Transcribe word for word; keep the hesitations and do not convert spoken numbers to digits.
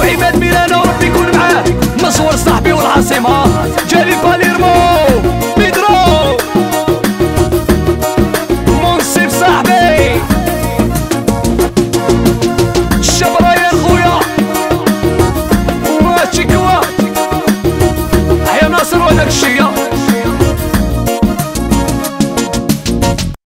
عماد ميلانو وربي يكون معاه مزور صاحبي والعاصمة